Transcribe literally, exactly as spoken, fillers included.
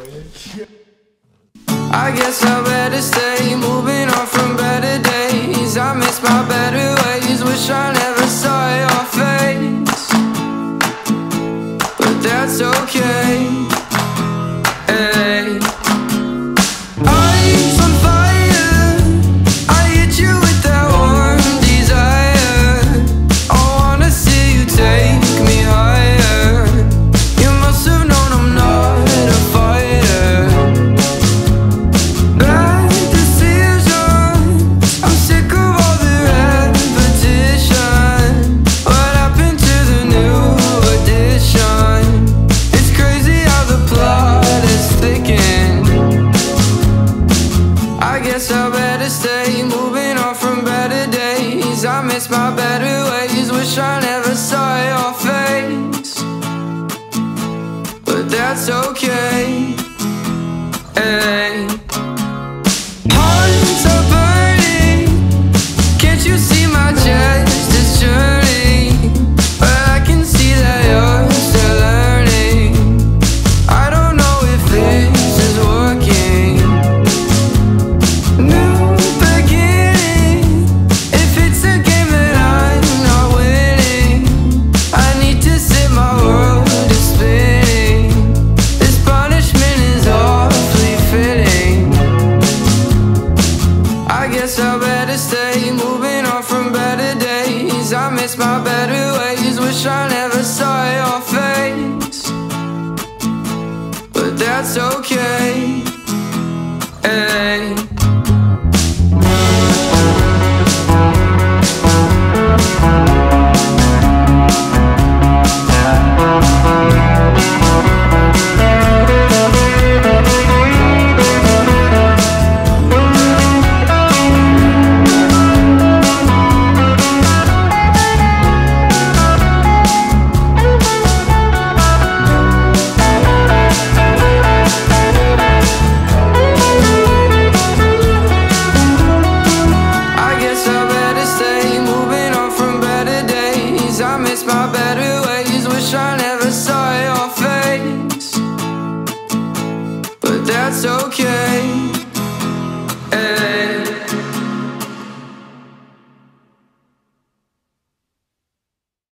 I guess I better stay moving on from better days. I miss my better ways, wish I never saw your face, but that's okay. Hey. Eyes on fire, I hit you with that warm desire. I wanna see you take me higher. You must have known I'm not a fighter. Bad decisions, I'm sick of all the repetition. What happened to the new edition? It's crazy how the plot is thickened. I guess I better stay moving on from better days. I miss my better ways, wish I never saw your face, but that's okay. Hey. Hearts are burning, can't you see my chest is churning? But I can see that you're still learning. I don't know if this is working. New beginning, if it's a game that I'm not winning, I need to sit, my world is spinning. This punishment is awfully fitting. I guess I better stay moving on from better days. I miss my better ways, wish I never saw your face, but that's okay. Hey. I guess I better stay moving on from better days. I miss my better ways, wish I never saw your face, but that's okay. Hey.